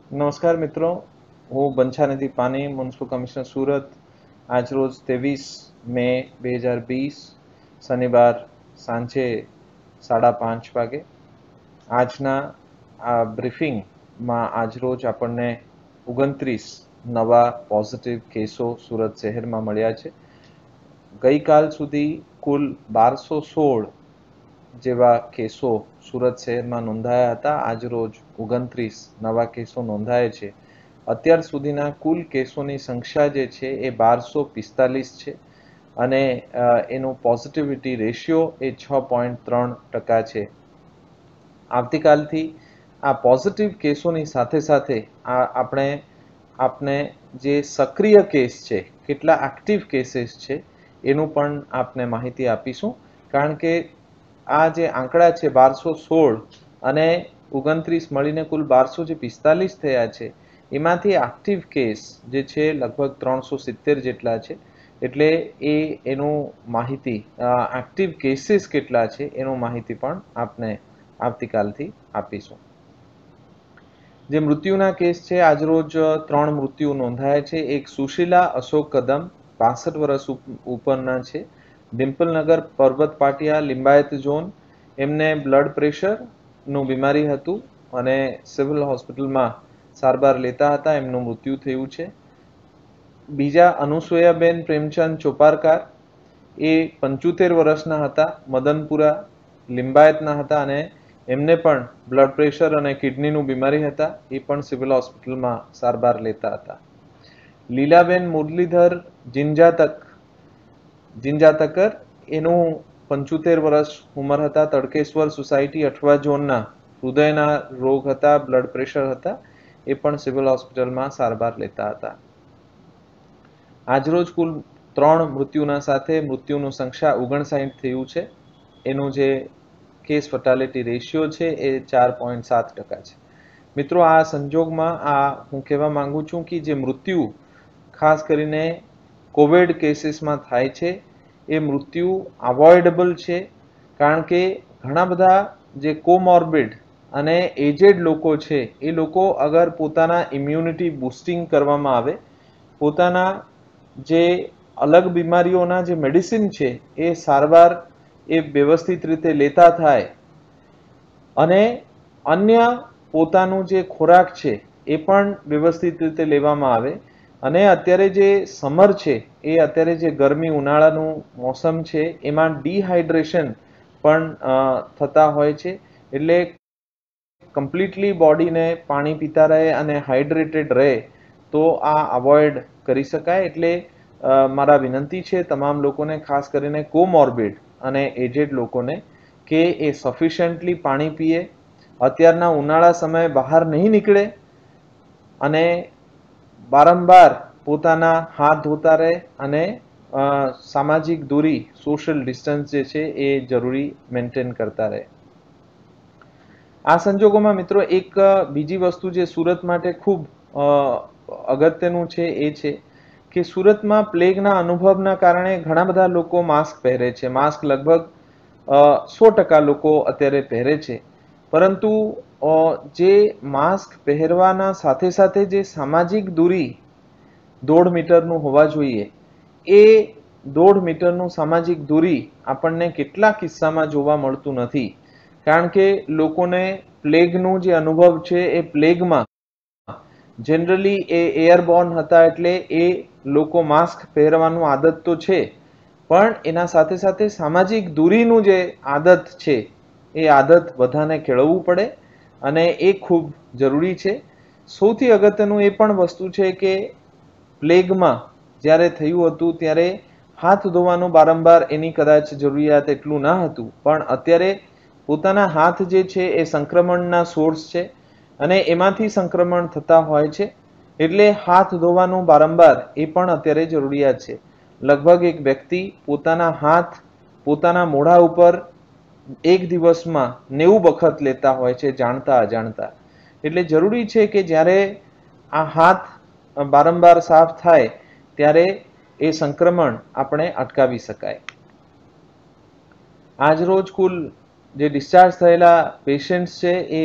નમસ્કાર મિત્રો, હું બંછાનિધિ પાની, મ્યુનિસિપલ કમિશનર સુરત. આજરોજ 23 મે 2020 શનિવાર સાંજે 5:30 વાગે આજના આ બ્રીફિંગમાં આજરોજ આપણને 29 નવા પોઝિટિવ કેસો સુરત શહેરમાં મળ્યા છે. ગઈકાલ સુધી કુલ 1216 જેવા કેસો સુરત શહેરમાં નોંધાયા હતા. આજરોજ 29 નવા કેસો નોંધાયા છે. અત્યાર સુધીના કુલ કેસોની સંખ્યા જે છે એ 1245 છે અને એનો પોઝિટિવિટી રેશિયો એ 6.3% છે. આવતીકાલથી આ પોઝિટિવ કેસોની સાથે સાથે આપણે જે સક્રિય કેસ છે, કેટલા એક્ટિવ કેસીસ છે એનું પણ આપને માહિતી આપીશું. કારણ કે આ જે આંકડા છે 1216 અને 29 મળીને કુલ 1245 થયા છે, એમાંથી એક્ટિવ કેસ જે છે લગભગ 370 જેટલા છે. એટલે એનું માહિતી એક્ટિવ કેસીસ કેટલા છે એનું માહિતી પણ આપને આવતીકાલથી આપીશું. જે મૃત્યુના કેસ છે, આજરોજ 3 મૃત્યુ નોંધાયા છે. એક સુશીલા અશોક કદમ 62 વર્ષ ઉપરના છે, ડિમ્પલનગર પર્વત પાટિયા લિંબાયત ઝોન. એમને બ્લડ પ્રેશરનું બીમારી હતું અને સિવિલ હોસ્પિટલમાં સારવાર લેતા હતા, એમનું મૃત્યુ થયું છે. બીજા અનુસૂયાબેન પ્રેમચંદ ચોપારકાર, એ 75 વર્ષના હતા, મદનપુરા લિંબાયતના હતા અને એમને પણ બ્લડ પ્રેશર અને કિડનીનું બીમારી હતા, એ પણ સિવિલ હોસ્પિટલમાં સારવાર લેતા હતા. લીલાબેન મુરલીધર જિંજાતકર, એનું 75 વર્ષ ઉંમર હતા, તડકેશ્વર સોસાયટી અઠવા ઝોનના, હૃદયના રોગ હતા, બ્લડ પ્રેશર હતા, એ પણ સિવિલ હોસ્પિટલમાં સારવાર લેતા હતા. આજરોજ કુલ 3 મૃત્યુના સાથે મૃત્યુનું સંખ્યા 59 થયું છે. એનું જે કેસ ફર્ટાલિટી રેશિયો છે એ 4.7% છે. મિત્રો, આ સંજોગમાં હું કહેવા માંગુ છું કે જે મૃત્યુ ખાસ કરીને કોવિડ કેસીસમાં થાય છે એ મૃત્યુ અવોઇડેબલ છે. કારણ કે ઘણા બધા જે કોમોર્બિડ અને એજેડ લોકો છે, એ લોકો અગર પોતાના ઇમ્યુનિટી બૂસ્ટિંગ કરવામાં આવે, પોતાના જે અલગ બીમારીઓના જે મેડિસિન છે એ સારવાર એ વ્યવસ્થિત રીતે લેતા થાય અને અન્ય પોતાનું જે ખોરાક છે એ પણ વ્યવસ્થિત રીતે લેવામાં આવે અને અત્યારે જે સમર છે, એ અત્યારે જે ગરમી ઉનાળાનું મોસમ છે, એમાં ડિહાઇડ્રેશન પણ થતા હોય છે. એટલે કમ્પ્લીટલી બોડીને પાણી પીતા રહે અને હાઇડ્રેટેડ રહે તો આ અવોઇડ કરી શકાય. એટલે મારા વિનંતી છે તમામ લોકોને, ખાસ કરીને કોમોર્બિડ અને એજેડ લોકોને, કે એ સફિશિયન્ટલી પાણી પીએ, અત્યારના ઉનાળા સમયે બહાર નહીં નીકળે અને વારંવાર પોતાના હાથ ધોતા રહે અને સામાજિક દૂરી, સોશિયલ ડિસ્ટન્સ જે છે એ જરૂરી મેન્ટેન કરતા રહે. આ સંજોગોમાં મિત્રો એક બીજી વસ્તુ જે સુરત માટે ખૂબ અગત્યનું છે એ છે કે સુરતમાં પ્લેગના અનુભવના કારણે ઘણા બધા લોકો માસ્ક પહેરે છે. માસ્ક લગભગ 100% લોકો અત્યારે પહેરે છે. પરંતુ જે માસ્ક પહેરવાના સાથે સાથે જે સામાજિક દૂરી 1.5 મીટરનું હોવા જોઈએ, એ 1.5 મીટરનું સામાજિક દૂરી આપણને કેટલા કિસ્સામાં જોવા મળતું નથી. કારણ કે લોકોને પ્લેગનું જે અનુભવ છે એ પ્લેગમાં જનરલી એ એરબોર્ન હતા, એટલે એ લોકો માસ્ક પહેરવાનું આદત તો છે, પણ એના સાથે સાથે સામાજિક દૂરીનું જે આદત છે એ આદત બધાને કેળવવું પડે અને એ ખૂબ જરૂરી છે. સૌથી અગત્યનું એ પણ વસ્તુ છે કે પ્લેગમાં જ્યારે થયું હતું ત્યારે હાથ ધોવાનું વારંવાર એની કદાચ જરૂરિયાત એટલું ના હતું, પણ અત્યારે પોતાના હાથ જે છે એ સંક્રમણના સોર્સ છે અને એમાંથી સંક્રમણ થતા હોય છે. એટલે હાથ ધોવાનું વારંવાર એ પણ અત્યારે જરૂરિયાત છે. લગભગ એક વ્યક્તિ પોતાના હાથ પોતાના મોઢા ઉપર એક દિવસમાં 90 વખત લેતા હોય છે, જાણતા અજાણતા. એટલે જરૂરી છે કે જ્યારે આ હાથ વારંવાર સાફ થાય ત્યારે એ સંક્રમણ આપણે અટકાવી શકાય. આજરોજ કુલ જે ડિસ્ચાર્જ થયેલા પેશન્ટ્સ છે એ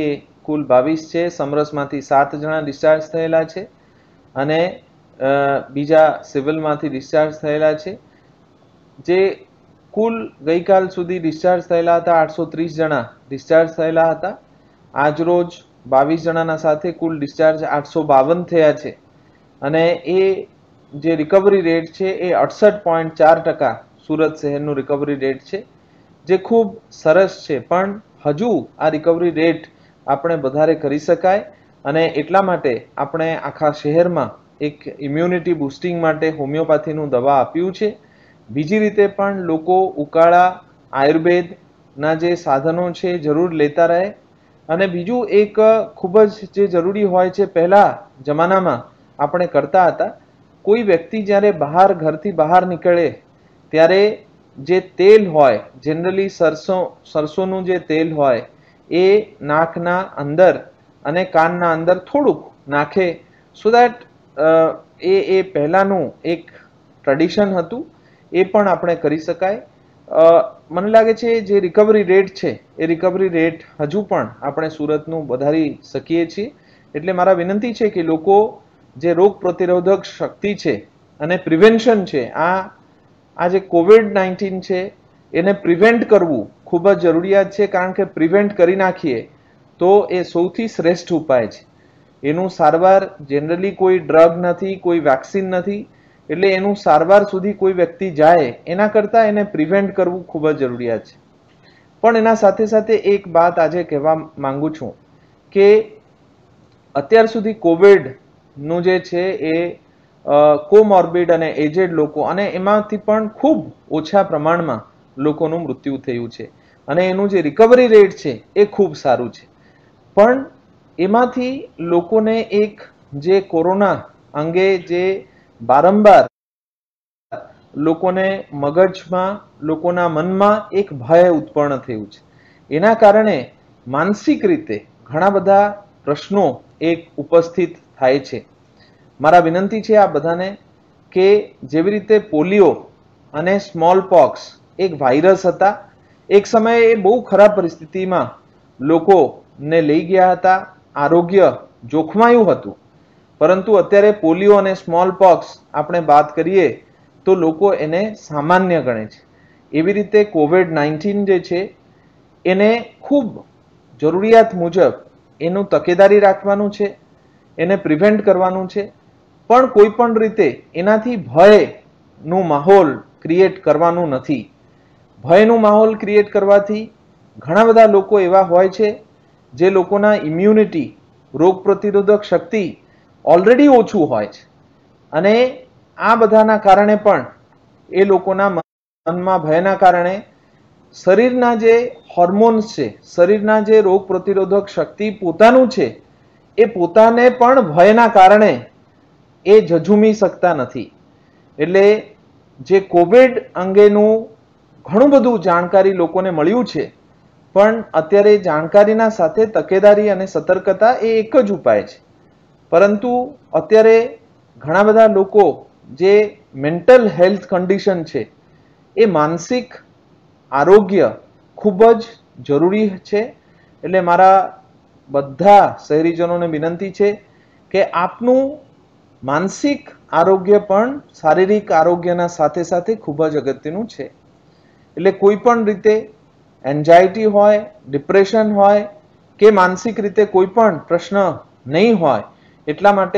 કુલ 22 છે. સમરસમાંથી 7 જણા ડિસ્ચાર્જ થયેલા છે અને બીજા સિવિલમાંથી ડિસ્ચાર્જ થયેલા છે. જે કુલ ગઈકાલ સુધી ડિસ્ચાર્જ થયેલા હતા 830 જણા ડિસ્ચાર્જ થયેલા હતા. આજરોજ 22 જણાના સાથે કુલ ડિસ્ચાર્જ 852 થયા છે અને એ જે રિકવરી રેટ છે એ 68.4% સુરત શહેરનું રિકવરી રેટ છે, જે ખૂબ સરસ છે. પણ હજુ આ રિકવરી રેટ આપણે વધારે કરી શકાય અને એટલા માટે આપણે આખા શહેરમાં એક ઇમ્યુનિટી બુસ્ટિંગ માટે હોમિયોપેથીનું દવા આપ્યું છે. બીજી રીતે પણ લોકો ઉકાળા આયુર્વેદના જે સાધનો છે જરૂર લેતા રહે. અને બીજું એક ખૂબ જ જે જરૂરી હોય છે, પહેલા જમાનામાં આપણે કરતા હતા, કોઈ વ્યક્તિ જ્યારે ઘરથી બહાર નીકળે ત્યારે જે તેલ હોય, જનરલી સરસોનું જે તેલ હોય એ નાકના અંદર અને કાનના અંદર થોડુંક નાખે, સો દેટ એ પહેલાનું એક ટ્રેડિશન હતું, એ પણ આપણે કરી શકાય. મને લાગે છે જે રિકવરી રેટ છે એ રિકવરી રેટ હજુ પણ આપણે સુરતનું વધારી શકીએ છીએ. એટલે મારા વિનંતી છે કે લોકો જે રોગ પ્રતિરોધક શક્તિ છે અને પ્રિવેન્શન છે, આ જે COVID-19 છે એને પ્રિવેન્ટ કરવું ખૂબ જ જરૂરિયાત છે. કારણ કે પ્રિવેન્ટ કરી નાખીએ તો એ સૌથી શ્રેષ્ઠ ઉપાય છે. એનું સારવાર જનરલી કોઈ ડ્રગ નથી, કોઈ વેક્સિન નથી, એટલે એનું સારવાર સુધી કોઈ વ્યક્તિ જાય એના કરતાં એને પ્રિવેન્ટ કરવું ખૂબ જ જરૂરિયાત છે. પણ એના સાથે સાથે એક વાત આજે કહેવા માંગુ છું કે અત્યાર સુધી કોવિડનું જે છે એ કોમોર્બિડ અને એજેડ લોકો, અને એમાંથી પણ ખૂબ ઓછા પ્રમાણમાં લોકોનું મૃત્યુ થયું છે અને એનું જે રિકવરી રેટ છે એ ખૂબ સારું છે. પણ એમાંથી લોકોને એક જે કોરોના અંગે જે વારંવાર લોકોને મગજમાં, લોકોના મનમાં એક ભય ઉત્પન્ન થયું છે, એના કારણે માનસિક રીતે ઘણા બધા પ્રશ્નો એક ઉપસ્થિત થાય છે. મારા વિનંતી છે આ બધાને કે જેવી રીતે પોલિયો અને સ્મોલ પોક્સ એક વાયરસ હતા, એક સમયે એ બહુ ખરાબ પરિસ્થિતિમાં લોકોને લઈ ગયા હતા, આરોગ્ય જોખમાયું હતું, પરંતુ અત્યારે પોલિયો અને સ્મોલ પોક્સ આપણે વાત કરીએ તો લોકો એને સામાન્ય ગણે છે. એવી રીતે COVID-19 જે છે એને ખૂબ જરૂરિયાત મુજબ એનું તકેદારી રાખવાનું છે, એને પ્રિવેન્ટ કરવાનું છે, પણ કોઈ પણ રીતે એનાથી ભયનું માહોલ ક્રિએટ કરવાનું નથી. ભયનું માહોલ ક્રિએટ કરવાથી ઘણા બધા લોકો એવા હોય છે જે લોકોના ઇમ્યુનિટી, રોગ પ્રતિરોધક શક્તિ ઓલરેડી ઓછું હોય છે અને આ બધાના કારણે પણ એ લોકોના મનમાં ભયના કારણે શરીરના જે હોર્મોન્સ છે, શરીરના જે રોગ પ્રતિરોધક શક્તિ પોતાનું છે એ પોતાને પણ ભયના કારણે એ ઝઝૂમી શકતા નથી. એટલે જે કોવિડ અંગેનું ઘણું બધું જાણકારી લોકોને મળ્યું છે, પણ અત્યારે જાણકારીના સાથે તકેદારી અને સતર્કતા એ એક જ ઉપાય છે. પરંતુ અત્યારે ઘણા બધા લોકો જે મેન્ટલ હેલ્થ કન્ડિશન છે, એ માનસિક આરોગ્ય ખૂબ જ જરૂરી છે. એટલે મારા બધા શહેરીજનોને વિનંતી છે કે આપનું માનસિક આરોગ્ય પણ શારીરિક આરોગ્યના સાથે સાથે ખૂબ જ અગત્યનું છે. એટલે કોઈ પણ રીતે એન્ઝાયટી હોય, ડિપ્રેશન હોય કે માનસિક રીતે કોઈ પણ પ્રશ્ન નહીં હોય, એટલા માટે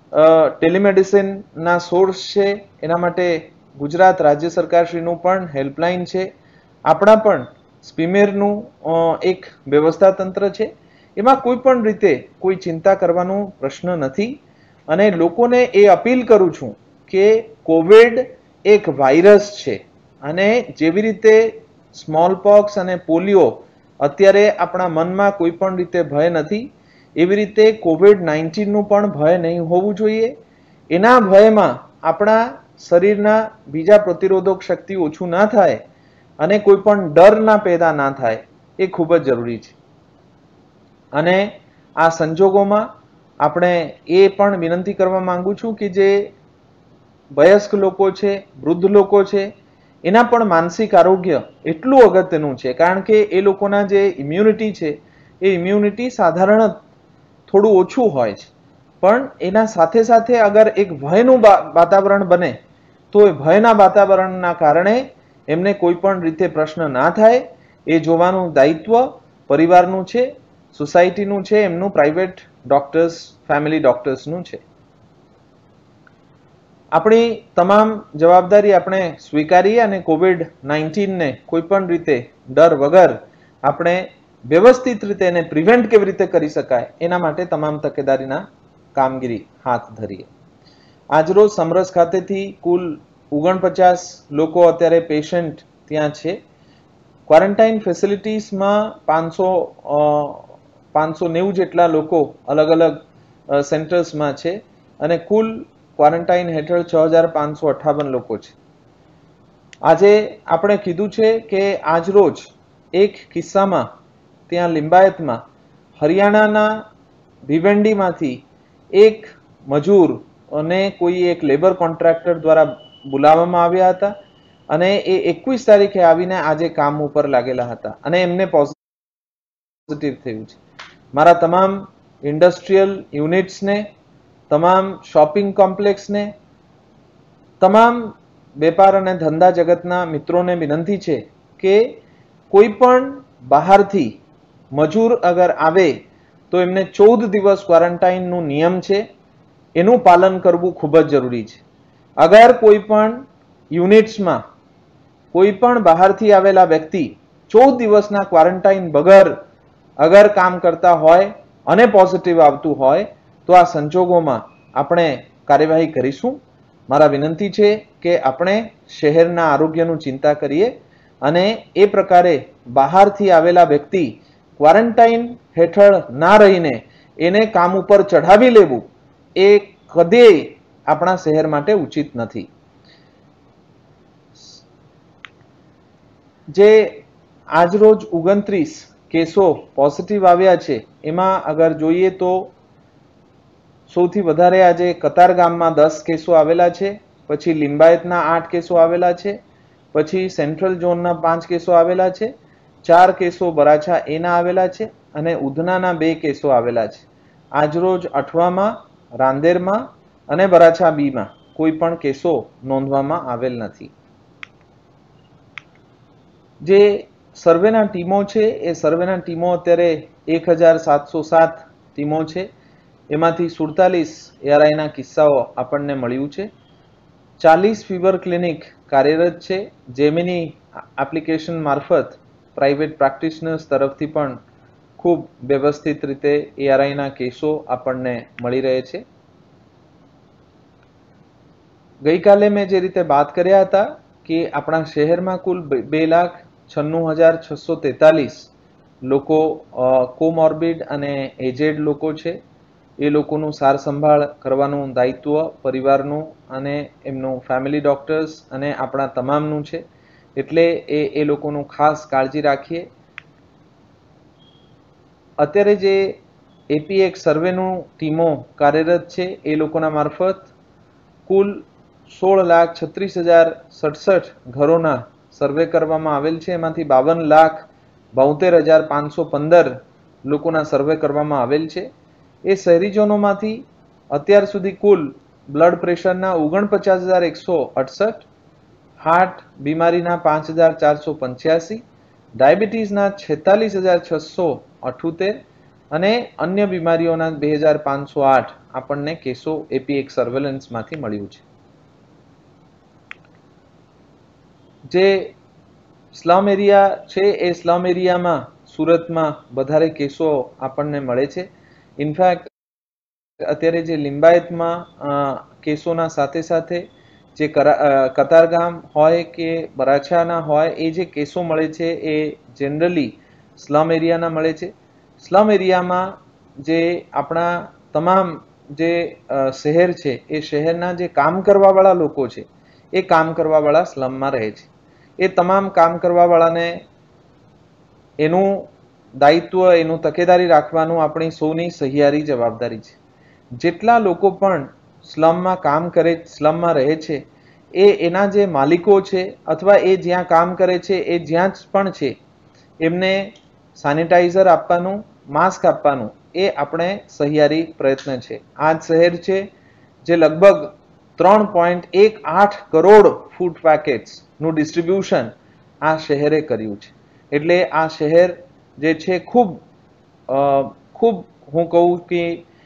ટેલિમેડિસિનના સોર્સ છે, એના માટે ગુજરાત રાજ્ય સરકારશ્રીનું પણ હેલ્પલાઇન છે, આપણા પણ સ્પીમેરનું એક વ્યવસ્થા તંત્ર છે. એમાં કોઈ પણ રીતે કોઈ ચિંતા કરવાનો પ્રશ્ન નથી. અને લોકોને એ અપીલ કરું છું કે કોવિડ એક વાયરસ છે અને જેવી રીતે સ્મોલ પોક્સ અને પોલિયો અત્યારે આપણા મનમાં કોઈ પણ રીતે ભય નથી, એવી રીતે COVID-19નું પણ ભય નહીં હોવું જોઈએ. એના ભયમાં આપણા શરીરના બીજા પ્રતિરોધક શક્તિ ઓછું ના થાય અને કોઈ પણ ડર ના પેદા ના થાય, એ ખૂબ જ જરૂરી છે. અને આ સંજોગોમાં આપણે એ પણ વિનંતી કરવા માંગુ છું કે જે વયસ્ક લોકો છે, વૃદ્ધ લોકો છે, એના પણ માનસિક આરોગ્ય એટલું અગત્યનું છે, કારણ કે એ લોકોના જે ઇમ્યુનિટી છે એ ઇમ્યુનિટી સાધારણ થોડું ઓછું હોય છે, પણ એના સાથે સાથે અગર એક ભયનું વાતાવરણ બને તો એ ભયના વાતાવરણના કારણે એમને કોઈ પણ રીતે પ્રશ્ન ના થાય એ જોવાનું દાયિત્વ પરિવારનું છે, સોસાયટીનું છે, એમનું પ્રાઇવેટ ડોક્ટર્સ, ફેમિલી ડોક્ટર્સનું છે. આપણી તમામ જવાબદારી આપણે સ્વીકારીએ અને COVID-19ને કોઈ પણ રીતે ડર વગર આપણે વ્યવસ્થિત રીતે એને પ્રિવેન્ટ કેવી રીતે કરી શકાય એના માટે તમામ તકેદારીના કામગીરી હાથ ધરીએ. આજરોજ સમરસ ખાતેથી કુલ 49 લોકો અત્યારે પેશન્ટ ત્યાં છે. ક્વોરન્ટાઇન ફેસિલિટીઝમાં 590 જેટલા લોકો અલગ અલગ સેન્ટર્સમાં છે અને કુલ ક્વોરન્ટાઇન હેઠળ 6558 લોકો છે. આજે આપણે કીધું છે કે આજરોજ એક કિસ્સામાં ત્યાં લિંબાયતમાં હરિયાણાના ભિવંડીમાંથી એક મજૂર અને કોઈ એક લેબર કોન્ટ્રાક્ટર દ્વારા બોલાવવામાં આવ્યા હતા અને એ 21 તારીખે આવીને આજે કામ ઉપર લાગેલા હતા અને એમને પોઝિટિવ થયું છે. મારા તમામ ઇન્ડસ્ટ્રીયલ યુનિટ્સને, તમામ શોપિંગ કોમ્પ્લેક્સને, તમામ વેપાર અને ધંધા જગતના મિત્રોને વિનંતી છે કે કોઈ પણ બહારથી મજૂર અગર આવે તો એમને 14 દિવસ ક્વોરન્ટાઇનનું નિયમ છે એનું પાલન કરવું ખૂબ જ જરૂરી છે. અગર કોઈ પણ યુનિટ્સમાં કોઈ પણ બહારથી આવેલા વ્યક્તિ 14 દિવસના ક્વોરન્ટાઇન વગર અગર કામ કરતા હોય અને પોઝિટિવ આવતું હોય તો આ સંજોગોમાં આપણે કાર્યવાહી કરીશું. મારા વિનંતી છે કે આપણે શહેરના આરોગ્યનું ચિંતા કરીએ અને એ પ્રકારે બહારથી આવેલા વ્યક્તિ ક્વોરન્ટાઇન હેઠળ ના રહીને એને કામ ઉપર ચઢાવી લેવું એ કદીય આપણા શહેર માટે ઉચિત નથી. જે આજરોજ 29 કેસો પોઝિટિવ આવ્યા છે એમાં અગર જોઈએ તો સૌથી વધારે આજે કતાર ગામમાં 10 કેસો આવેલા છે, પછી લિંબાયતના 8 કેસો આવેલા છે, પછી સેન્ટ્રલ ઝોનના 5 કેસો આવેલા છે, 4 કેસો બરાછા એના આવેલા છે અને ઉધનાના 2 કેસો આવેલા છે. આજરોજ અઠવામાં, રાંદેરમાં અને બરાછા બીમાં કોઈ પણ કેસો નોંધવામાં આવેલ નથી. જે સર્વેના ટીમો છે એ સર્વેના ટીમો અત્યારે 1707 ટીમો છે. એમાંથી 47 એઆરઆઈના કિસ્સાઓ આપણને મળ્યું છે. 40 ફીવર ક્લિનિક કાર્યરત છે. જેમિની એપ્લિકેશન મારફત પ્રાઇવેટ પ્રેક્ટિશનર્સ તરફથી પણ ખૂબ વ્યવસ્થિત રીતે એઆરઆઈના કેસો આપણને મળી રહે છે. ગઈકાલે મેં જે રીતે વાત કર્યા હતા કે આપણા શહેરમાં કુલ 2,96,643 લોકો કોમોર્બિડ અને એજેડ લોકો છે. એ લોકોનું સાર સંભાળ કરવાનું દાયિત્વ પરિવારનું અને એમનું ફેમિલી ડોક્ટર્સ અને આપણા તમામનું છે. એટલે એ લોકોનું ખાસ કાળજી રાખીએ. અત્યારે જે એપીએક્સ સર્વેનું ટીમો કાર્યરત છે એ લોકોના મારફત કુલ 16,36,067 ઘરોના સર્વે કરવામાં આવેલ છે. એમાંથી 52,72,515 લોકોના સર્વે કરવામાં આવેલ છે. એ શહેરીજનોમાંથી અત્યાર સુધી કુલ બ્લડ પ્રેશરના 49,168, હાર્ટ બીમારીના 5,485, ડાયાબિટીસના 46,678 અને અન્ય બીમારીઓના 2,508 આપણને કેસો એપીએક્સ સર્વેલન્સમાંથી મળ્યું છે. જે સ્લમ એરિયા છે એ સ્લમ એરિયામાં સુરતમાં વધારે કેસો આપણને મળે છે. ઇનફેક્ટ અત્યારે જે લિંબાયતમાં કેસોના સાથે સાથે જે કતારગામ હોય કે બરાછાના હોય એ જે કેસો મળે છે એ જનરલી સ્લમ એરિયાના મળે છે. સ્લમ એરિયામાં જે આપણા તમામ જે શહેર છે એ શહેરના જે કામ કરવાવાળા લોકો છે એ કામ કરવાવાળા સ્લમમાં રહે છે. એ તમામ કામ કરવાવાળાને એનું દાયિત્વ, એનું તકેદારી રાખવાનું આપણી સૌની સહિયારી જવાબદારી છે. જેટલા લોકો પણ સ્લમમાં કામ કરે, સ્લમમાં રહે છે એ એના જે માલિકો છે અથવા એ જ્યાં કામ કરે છે એ જ્યાં જ પણ છે એમને સેનિટાઈઝર આપવાનું, માસ્ક આપવાનું એ આપણે સહિયારી પ્રયત્ન છે. આ જ શહેર છે જે લગભગ 3.18 કરોડ ફૂડ પેકેટ્સનું ડિસ્ટ્રીબ્યુશન આ શહેરે કર્યું છે. એટલે આ શહેર જે છે ખૂબ હું કહું કે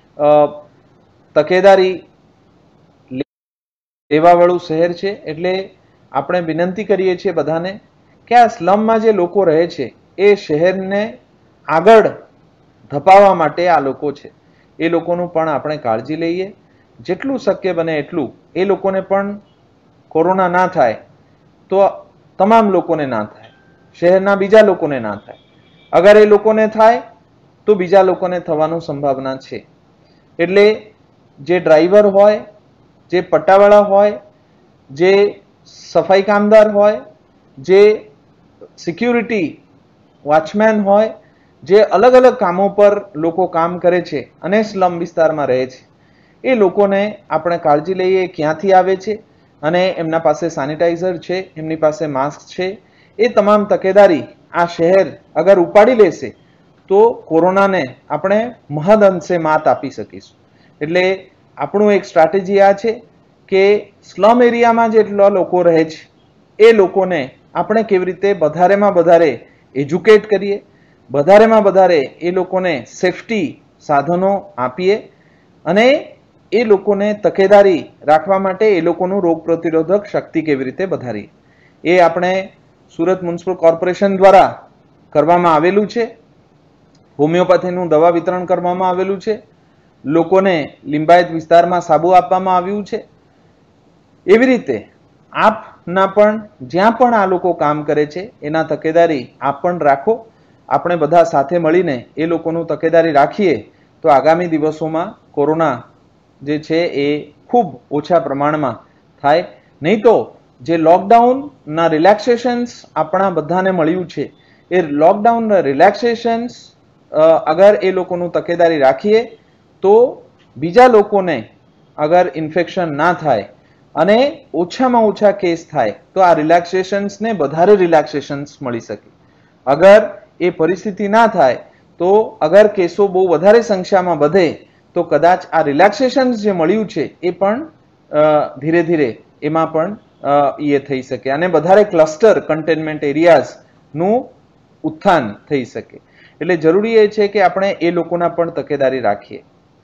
તકેદારી લેવાવાળું શહેર છે. એટલે આપણે વિનંતી કરીએ છીએ બધાને કે આ સ્લમમાં જે લોકો રહે છે એ શહેરને આગળ ધપાવવા માટે આ લોકો છે. એ લોકોનું પણ આપણે કાળજી લઈએ. જેટલું શક્ય બને એટલું એ લોકોને પણ કોરોના ના થાય તો તમામ લોકોને ના થાય, શહેરના બીજા લોકોને ના થાય. અગર એ લોકોને થાય તો બીજા લોકોને થવાની સંભાવના છે. એટલે જે ડ્રાઈવર હોય, જે પટ્ટાવાળા હોય, જે સફાઈ કામદાર હોય, જે સિક્યુરિટી વોચમેન હોય, જે અલગ અલગ કામો પર લોકો કામ કરે છે અને સ્લમ વિસ્તારમાં રહે છે, એ લોકોને આપણે કાળજી લઈએ ક્યાંથી આવે છે અને એમના પાસે સેનિટાઈઝર છે, એમની પાસે માસ્ક છે. એ તમામ તકેદારી આ શહેર અગર ઉપાડી લેશે તો કોરોનાને આપણે મહદ અંશે માત આપી શકીશું. એટલે આપણું એક સ્ટ્રેટેજી આ છે કે સ્લમ એરિયામાં જેટલા લોકો રહે છે એ લોકોને આપણે કેવી રીતે વધારેમાં વધારે એજ્યુકેટ કરીએ, વધારેમાં વધારે એ લોકોને સેફટી સાધનો આપીએ અને એ લોકોને તકેદારી રાખવા માટે એ લોકોનું રોગ પ્રતિરોધક શક્તિ કેવી રીતે વધારીએ એ આપણે સુરત મ્યુનિસિપલ કોર્પોરેશન દ્વારા કરવામાં આવેલું છે. હોમિયોપેથીનું દવા વિતરણ કરવામાં આવેલું છે. લોકોને લિંબાયત વિસ્તારમાં સાબુ આપવામાં આવ્યું છે. એવી રીતે આપના પણ જ્યાં પણ આ લોકો કામ કરે છે એના તકેદારી આપ પણ રાખો. આપણે બધા સાથે મળીને એ લોકોનું તકેદારી રાખીએ તો આગામી દિવસોમાં કોરોના જે છે એ ખૂબ ઓછા પ્રમાણમાં થાય. નહીં તો જે લોકડાઉનના રિલેક્સેશન્સ આપણા બધાને મળ્યું છે એ લોકડાઉનના રિલેક્સેશન્સ અગર એ લોકોનું તકેદારી રાખીએ તો બીજા લોકોને અગર ઇન્ફેક્શન ના થાય અને ઓછામાં ઓછા કેસ થાય તો આ રિલેક્સેશન્સને વધારે રિલેક્સેશન્સ મળી શકે. અગર એ પરિસ્થિતિ ના થાય તો અગર કેસો બહુ વધારે સંખ્યામાં વધે તો કદાચ આ રિલેક્સેશન્સ જે મળ્યું છે એ પણ ધીરે ધીરે એમાં પણ એ થઈ શકે અને વધારે ક્લસ્ટર કન્ટેનમેન્ટ એરિયાઝનું ઉત્થાન થઈ શકે. એટલે જરૂરી એ છે કે આપણે એ લોકોના પણ તકેદારી રાખીએ.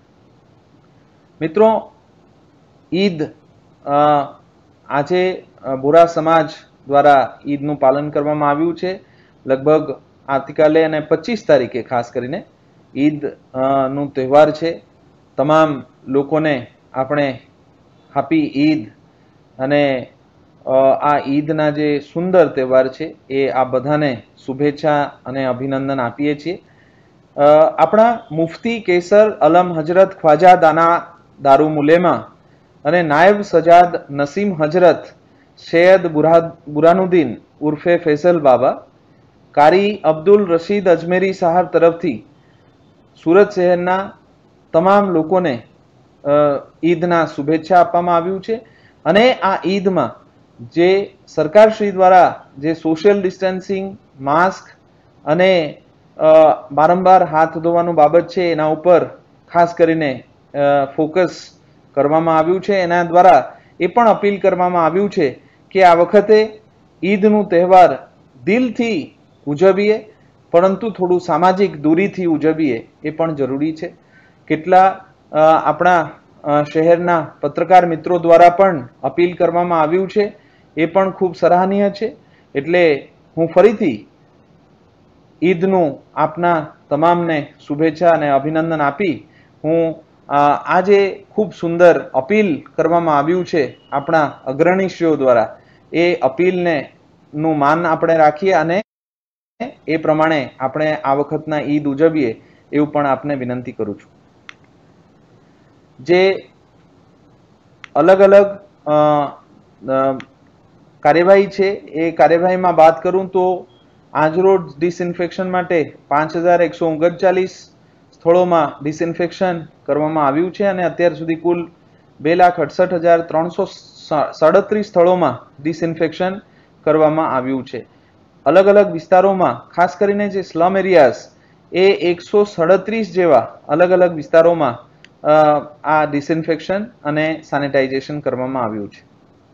મિત્રો, ઈદ આજે બોરા સમાજ દ્વારા ઈદનું પાલન કરવામાં આવ્યું છે. લગભગ આવતીકાલે અને 25 તારીખે ખાસ કરીને ઈદ નું તહેવાર છે. તમામ લોકોને આપણે હેપી ઈદ અને આ ઈદના જે સુંદર તહેવાર છે એ આ બધાને શુભેચ્છા અને અભિનંદન આપીએ છીએ. આપણા મુફતી કેસર અલમ હજરત ખ્વાજા દાના દારૂમુલેમા અને નાયબ સજાદ નસીમ હજરત સૈયદ બુરાનુદ્દીન ઉર્ફે ફૈસલ બાબા, કારી અબ્દુલ રશીદ અજમેરી સાહેબ તરફથી સુરત શહેરના તમામ લોકોને ઈદના શુભેચ્છા આપવામાં આવ્યું છે. અને આ ઈદમાં જે સરકારશ્રી દ્વારા જે સોશિયલ ડિસ્ટન્સિંગ, માસ્ક અને વારંવાર હાથ ધોવાનું બાબત છે એના ઉપર ખાસ કરીને ફોકસ કરવામાં આવ્યું છે. એના દ્વારા એ પણ અપીલ કરવામાં આવ્યું છે કે આ વખતે ઈદનું તહેવાર દિલથી ઉજવીએ પરંતુ થોડું સામાજિક દૂરીથી ઉજવીએ એ પણ જરૂરી છે. કેટલા આપણા શહેરના પત્રકાર મિત્રો દ્વારા પણ અપીલ કરવામાં આવ્યું છે એ પણ ખૂબ સરાહનીય છે. એટલે હું ફરીથી ઈદનું આપના તમામને શુભેચ્છા અને અભિનંદન આપી હું આજે ખૂબ સુંદર અપીલ કરવામાં આવ્યું છે આપણા અગ્રણીશ્રીઓ દ્વારા એ અપીલને નું માન આપણે રાખીએ અને એ પ્રમાણે આપણે આ વખતના ઈદ ઉજવીએ એવું પણ આપને વિનંતી કરું છું. જે અલગ અલગ કાર્યવાહી છે એ કાર્યવાહીમાં વાત કરું તો આજરોજ ડિસઇન્ફેક્શન માટે 5139 સ્થળોમાં ડિસઇન્ફેક્શન કરવામાં આવ્યું છે અને અત્યાર સુધી કુલ 2,68,337 સ્થળોમાં ડિસઇન્ફેક્શન કરવામાં આવ્યું છે. અલગ અલગ વિસ્તારોમાં ખાસ કરીને જે સ્લમ એરિયાઝ એ 137 જેવા અલગ અલગ વિસ્તારોમાં આ ડિસઇન્ફેક્શન અને સેનિટાઇઝેશન કરવામાં આવ્યું છે.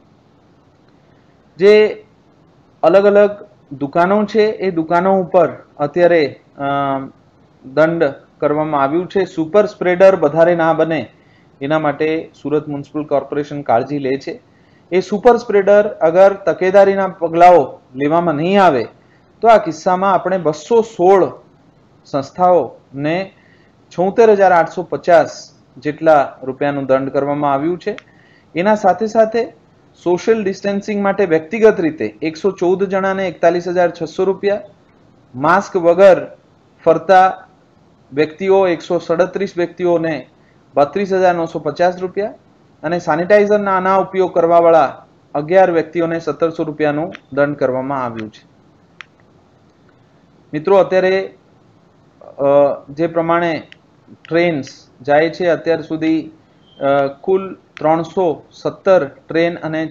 જે અલગ અલગ દુકાનો છે એ દુકાનો ઉપર અત્યારે દંડ કરવામાં આવ્યું છે. સુપર સ્પ્રેડર વધારે ના બને એના માટે સુરત મ્યુનિસિપલ કોર્પોરેશન કાળજી લે છે. એ સુપર સ્પ્રેડર અગર તકેદારીના પગલાઓ લેવામાં નહીં આવે તો આ કિસ્સામાં આપણે 216 સંસ્થાઓને 76,850 જેટલા રૂપિયાનું દંડ કરવામાં આવ્યું છે. એના સાથે સાથે સોશિયલ ડિસ્ટન્સિંગ માટે વ્યક્તિગત રીતે 114 જણાને 41,600 રૂપિયા, માસ્ક વગર ફરતા વ્યક્તિઓ 137 વ્યક્તિઓને 32,950 રૂપિયા અને સેનિટાઈઝરના આના ઉપયોગ કરવાવાળા 11 વ્યક્તિઓને 1,700 રૂપિયાનું દંડ કરવામાં આવ્યું છે. મિત્રો, અત્યારે જે પ્રમાણે ટ્રેન્સ જાય છે, અત્યાર સુધી કુલ 317 ટ્રેન અને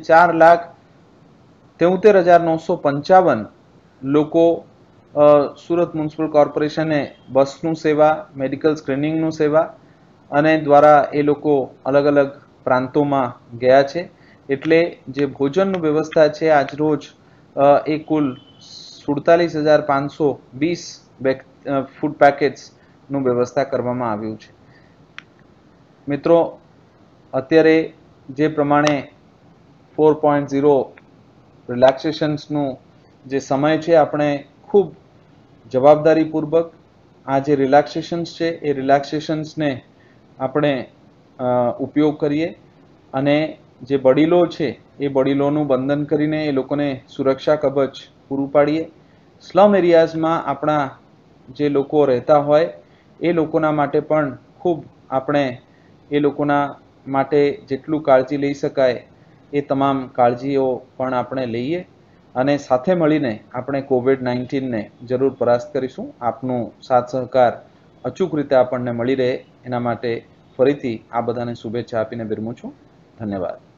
4,73,955 લોકો સુરત મ્યુનિસિપલ કોર્પોરેશને બસનું સેવા, મેડિકલ સ્ક્રીનિંગનું સેવા અને દ્વારા એ લોકો અલગ અલગ પ્રાંતોમાં ગયા છે. એટલે જે ભોજનની વ્યવસ્થા છે આજરોજ એ કુલ 47,520 ફૂડ પેકેટ્સનું વ્યવસ્થા કરવામાં આવ્યું છે. મિત્રો, અત્યારે જે પ્રમાણે 4.0 રિલેક્સેશન્સનું જે સમય છે, આપણે ખૂબ જવાબદારીપૂર્વક આ જે રિલેક્સેશન્સ છે એ રિલેક્સેશન્સને આપણે ઉપયોગ કરીએ અને જે વડીલો છે એ વડીલોનું બંધન કરીને એ લોકોને સુરક્ષા કવચ પૂરું પાડીએ. સ્લમ એરિયાઝમાં આપણા જે લોકો રહેતા હોય એ લોકોના માટે પણ ખૂબ આપણે એ લોકોના માટે જેટલું કાળજી લઈ શકાય એ તમામ કાળજીઓ પણ આપણે લઈએ અને સાથે મળીને આપણે કોવિડ-19ને જરૂર પરાસ્ત કરીશું. આપનું સાથ સહકાર અચૂક રીતે આપણને મળી રહે એના માટે ફરીથી આ બધાને શુભેચ્છા આપીને વિરમું છું. ધન્યવાદ.